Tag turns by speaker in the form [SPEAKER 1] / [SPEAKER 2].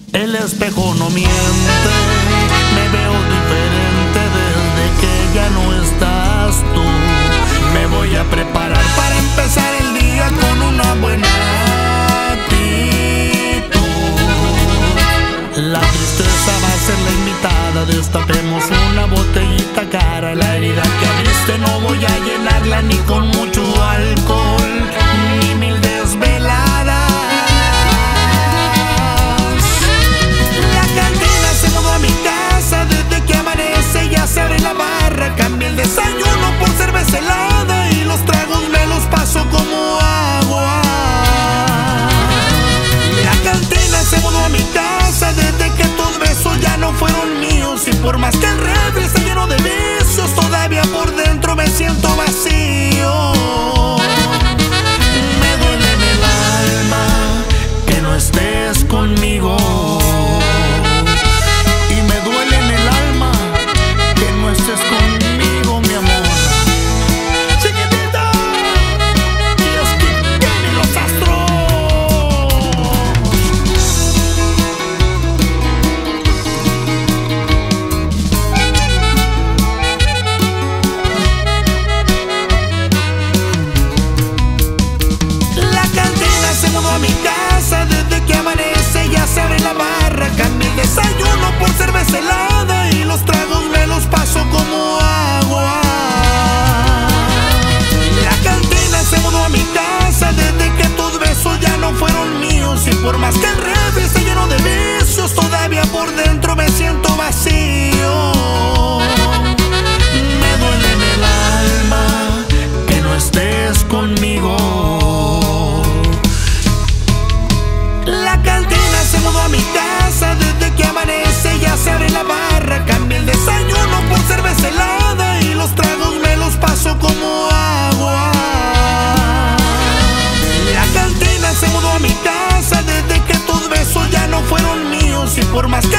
[SPEAKER 1] El espejo no miente, me veo diferente desde que ya no estás tú. Me voy a preparar para empezar el día con una buena actitud. La tristeza va a ser la invitada, destapemos una botellita cara. La herida que abriste no voy a llenarla ni con mucho alcohol, ni mil desveladas. Desde que amanece ya se abre la barra. Cambié el desayuno por cerveza helada y los tragos me los paso como agua. La cantina se mudó a mi casa desde que tus besos ya no fueron míos. Y por más que el refri está lleno de vicios, todavía por dentro me siento vacío. Me duele en el alma que no estés conmigo. Estés conmigo, mi amor. Chiquitita, Dios que tiene los astros. La cantina se mudó a mi casa desde que amanece ya se abre la barra. Cambié el desayuno por cerveza helada y los tragos me los paso como agua. La cantina se mudó a mi casa desde que tus besos ya no fueron míos. Y por más que el refri esté lleno de vicios, todavía por dentro me siento vacío. Me duele en el alma que no estés conmigo. La cantina se mudó a mi casa desde que amanece ya se abre la barra. Cambié el desayuno por cerveza helada y los tragos me los paso como agua. La cantina se mudó a mi casa desde que tus besos ya no fueron míos. Y por más que